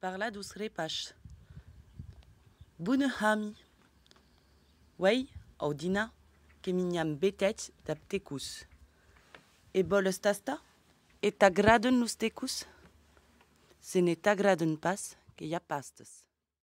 parla dus repache. Bună hami. Wei, audina, que mignam betet d'aptecus. E boles tasta? Et t'agraden los tecus? Se ne t'agraden pas, que ya pastes.